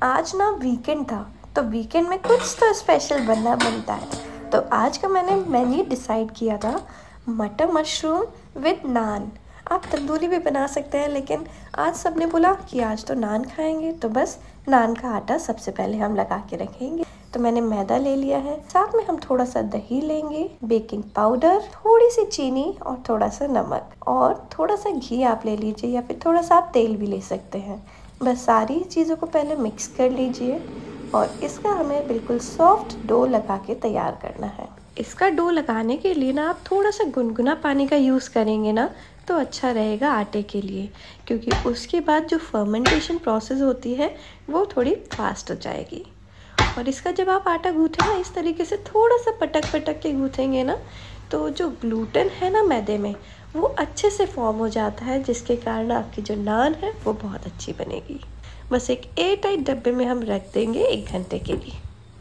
आज ना वीकेंड था, तो वीकेंड में कुछ तो स्पेशल बनना बनता है। तो आज का मैंने मेन्यू डिसाइड किया था मटर मशरूम विद नान। आप तंदूरी भी बना सकते हैं, लेकिन आज सबने बोला कि आज तो नान खाएंगे, तो बस नान का आटा सबसे पहले हम लगा के रखेंगे। तो मैंने मैदा ले लिया है, साथ में हम थोड़ा सा दही लेंगे, बेकिंग पाउडर, थोड़ी सी चीनी और थोड़ा सा नमक और थोड़ा सा घी आप ले लीजिए, या फिर थोड़ा सा आप तेल भी ले सकते हैं। बस सारी चीज़ों को पहले मिक्स कर लीजिए और इसका हमें बिल्कुल सॉफ्ट डो लगा के तैयार करना है। इसका डो लगाने के लिए ना आप थोड़ा सा गुनगुना पानी का यूज़ करेंगे ना तो अच्छा रहेगा आटे के लिए, क्योंकि उसके बाद जो फर्मेंटेशन प्रोसेस होती है वो थोड़ी फास्ट हो जाएगी। और इसका जब आप आटा गूँथें ना, इस तरीके से थोड़ा सा पटक पटक के गूँथेंगे ना, तो जो ग्लूटेन है ना मैदे में, वो अच्छे से फॉर्म हो जाता है, जिसके कारण आपकी जो नान है वो बहुत अच्छी बनेगी। बस एक एयर टाइट डब्बे में हम रख देंगे 1 घंटे के लिए।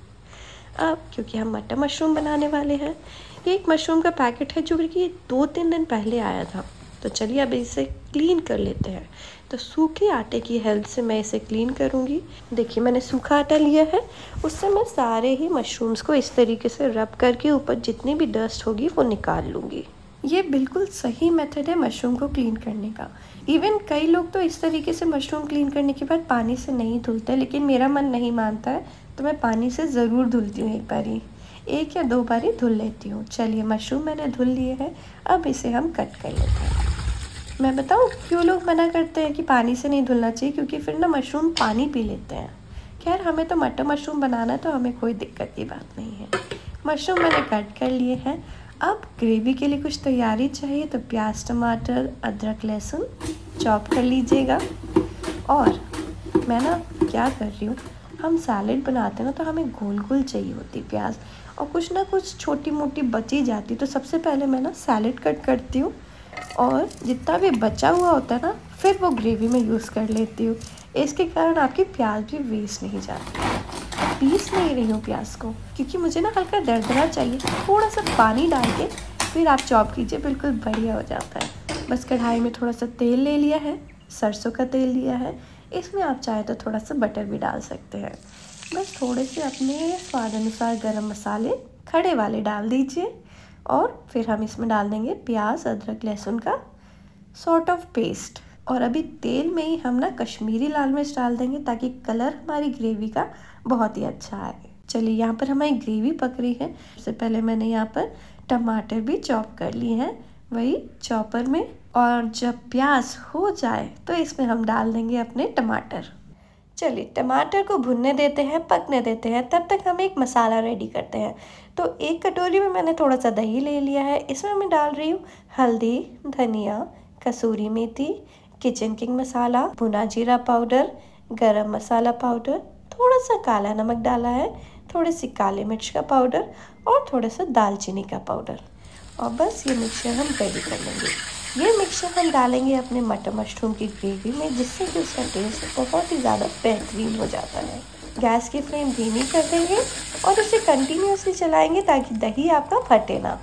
अब क्योंकि हम मटर मशरूम बनाने वाले हैं, ये एक मशरूम का पैकेट है जो कि 2-3 दिन पहले आया था। तो चलिए अब इसे क्लीन कर लेते हैं। तो सूखे आटे की हेल्प से मैं इसे क्लीन करूँगी। देखिए मैंने सूखा आटा लिया है, उससे मैं सारे ही मशरूम्स को इस तरीके से रब करके ऊपर जितनी भी डस्ट होगी वो निकाल लूँगी। ये बिल्कुल सही मेथड है मशरूम को क्लीन करने का। इवन कई लोग तो इस तरीके से मशरूम क्लीन करने के बाद पानी से नहीं धुलते, लेकिन मेरा मन नहीं मानता है, तो मैं पानी से ज़रूर धुलती हूँ। एक बारी 1 या 2 बारी धुल लेती हूँ। चलिए मशरूम मैंने धुल लिए हैं, अब इसे हम कट कर लेते हैं। मैं बताऊँ क्यों लोग मना करते हैं कि पानी से नहीं धुलना चाहिए, क्योंकि फिर ना मशरूम पानी पी लेते हैं। खैर हमें तो मटर मशरूम बनाना है, तो हमें कोई दिक्कत की बात नहीं है। मशरूम मैंने कट कर लिए हैं। अब ग्रेवी के लिए कुछ तैयारी चाहिए, तो प्याज, टमाटर, अदरक, लहसुन चॉप कर लीजिएगा। और मैं ना क्या कर रही हूँ, हम सैलेड बनाते हैं ना, तो हमें गोल गोल चाहिए होती प्याज, और कुछ ना कुछ छोटी मोटी बची जाती। तो सबसे पहले मैं ना सैलेड कट करती हूँ, और जितना भी बचा हुआ होता है ना, फिर वो ग्रेवी में यूज़ कर लेती हूँ। इसके कारण आपकी प्याज भी वेस्ट नहीं जाती। पीस नहीं रही हूँ प्याज को, क्योंकि मुझे ना हल्का दरदरा चाहिए। थोड़ा सा पानी डाल के फिर आप चॉप कीजिए, बिल्कुल बढ़िया हो जाता है। बस कढ़ाई में थोड़ा सा तेल ले लिया है, सरसों का तेल लिया है। इसमें आप चाहे तो थोड़ा सा बटर भी डाल सकते हैं। बस थोड़े से अपने स्वाद अनुसार गरम मसाले खड़े वाले डाल दीजिए, और फिर हम इसमें डाल देंगे प्याज, अदरक, लहसुन का सॉर्ट ऑफ पेस्ट। और अभी तेल में ही हम ना कश्मीरी लाल मिर्च डाल देंगे, ताकि कलर हमारी ग्रेवी का बहुत ही अच्छा आए। चलिए यहाँ पर हमारी ग्रेवी पक रही है। सबसे पहले मैंने यहाँ पर टमाटर भी चॉप कर लिए हैं, वही चॉपर में। और जब प्याज हो जाए तो इसमें हम डाल देंगे अपने टमाटर। चलिए टमाटर को भुनने देते हैं, पकने देते हैं, तब तक हम एक मसाला रेडी करते हैं। तो 1 कटोरी में मैंने थोड़ा सा दही ले लिया है। इसमें मैं डाल रही हूँ हल्दी, धनिया, कसूरी मेथी, किचन किंग मसाला, भुना जीरा पाउडर, गरम मसाला पाउडर, थोड़ा सा काला नमक डाला है, थोड़ी सी काली मिर्च का पाउडर और थोड़ा सा दालचीनी का पाउडर। और बस ये मिक्सचर हम रेडी कर लेंगे। ये मिक्सचर हम डालेंगे अपने मटर मशरूम की ग्रेवी में, जिससे कि उसका टेस्ट बहुत ही ज़्यादा बेहतरीन हो जाता है। गैस की फ्लेम धीमी कर देंगे और इसे कंटिन्यूसली चलाएंगे, ताकि दही आपका फटे ना।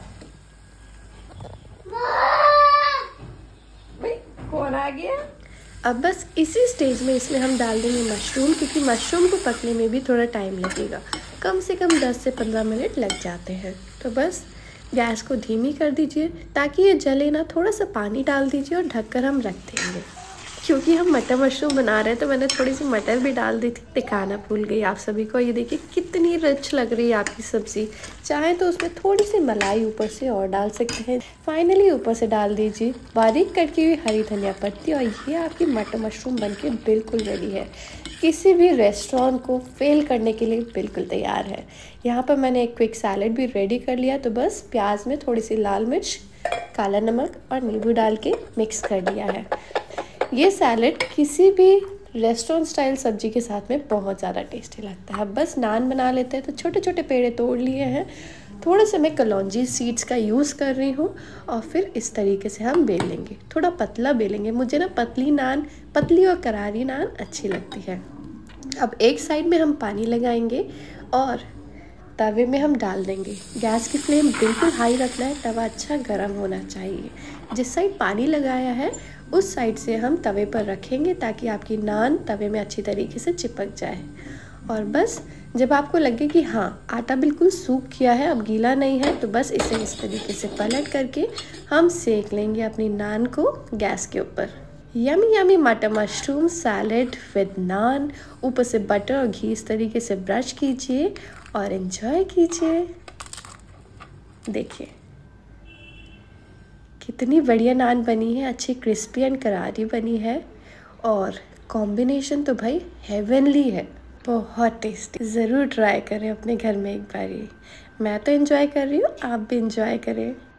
कौन आ गया? अब बस इसी स्टेज में इसमें हम डाल देंगे मशरूम, क्योंकि मशरूम को पकने में भी थोड़ा टाइम लगेगा। कम से कम 10 से 15 मिनट लग जाते हैं। तो बस गैस को धीमी कर दीजिए, ताकि ये जले ना। थोड़ा सा पानी डाल दीजिए और ढककर हम रख देंगे। क्योंकि हम मटर मशरूम बना रहे हैं, तो मैंने थोड़ी सी मटर भी डाल दी थी, दिखाना भूल गई आप सभी को। ये देखिए कितनी रिच लग रही है आपकी सब्ज़ी। चाहे तो उसमें थोड़ी सी मलाई ऊपर से और डाल सकते हैं। फाइनली ऊपर से डाल दीजिए बारीक कटी हुई हरी धनिया पत्ती, और ये आपकी मटर मशरूम बनके बिल्कुल रेडी है। किसी भी रेस्टोरेंट को फेल करने के लिए बिल्कुल तैयार है। यहाँ पर मैंने एक क्विक सैलेड भी रेडी कर लिया। तो बस प्याज में थोड़ी सी लाल मिर्च, काला नमक और नींबू डाल के मिक्स कर दिया है। ये सैलेड किसी भी रेस्टोरेंट स्टाइल सब्जी के साथ में बहुत ज़्यादा टेस्टी लगता है। बस नान बना लेते हैं। तो छोटे छोटे पेड़े तोड़ लिए हैं, थोड़े से मैं कलौंजी सीड्स का यूज़ कर रही हूँ, और फिर इस तरीके से हम बेल लेंगे। थोड़ा पतला बेलेंगे, मुझे ना पतली और करारी नान अच्छी लगती है। अब एक साइड में हम पानी लगाएंगे और तवे में हम डाल देंगे। गैस की फ्लेम बिल्कुल हाई रखना है, तवा अच्छा गर्म होना चाहिए। जिस साइड पानी लगाया है उस साइड से हम तवे पर रखेंगे ताकि आपकी नान तवे में अच्छी तरीके से चिपक जाए। और बस जब आपको लगे कि हाँ आटा बिल्कुल सूख गया है, अब गीला नहीं है, तो बस इसे इस तरीके से पलट करके हम सेक लेंगे अपनी नान को गैस के ऊपर। यमी यमी मटर मशरूम सैलेड विद नान, ऊपर से बटर और घी इस तरीके से ब्रश कीजिए और एंजॉय कीजिए। देखिए कितनी बढ़िया नान बनी है, अच्छी क्रिस्पी एंड करारी बनी है और कॉम्बिनेशन तो भाई हेवनली है, बहुत टेस्टी। ज़रूर ट्राई करें अपने घर में एक बारी। मैं तो एंजॉय कर रही हूँ, आप भी एंजॉय करें।